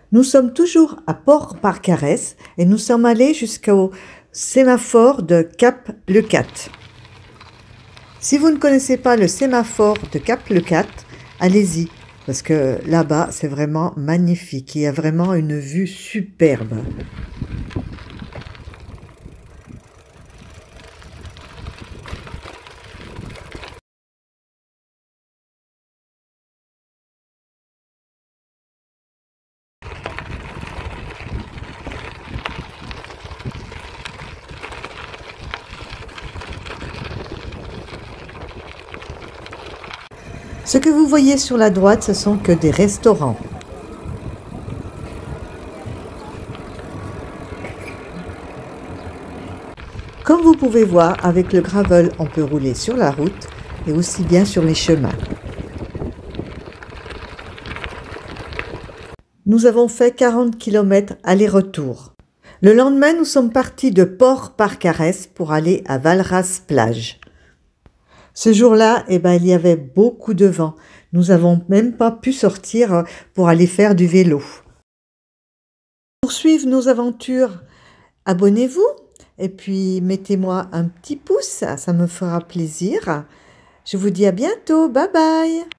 Nous sommes toujours à Port-Barcarès et nous sommes allés jusqu'au sémaphore de Cap-le-Cat. Si vous ne connaissez pas le sémaphore de Cap-le-Cat, allez-y, parce que là-bas, c'est vraiment magnifique. Il y a vraiment une vue superbe. Ce que vous voyez sur la droite, ce sont que des restaurants. Comme vous pouvez voir, avec le gravel, on peut rouler sur la route et aussi bien sur les chemins. Nous avons fait 40 km aller-retour. Le lendemain, nous sommes partis de Port-Barcarès pour aller à Valras-Plage. Ce jour-là, il y avait beaucoup de vent. Nous n'avons même pas pu sortir pour aller faire du vélo. Pour suivre nos aventures, abonnez-vous et puis mettez-moi un petit pouce, ça me fera plaisir. Je vous dis à bientôt, bye bye!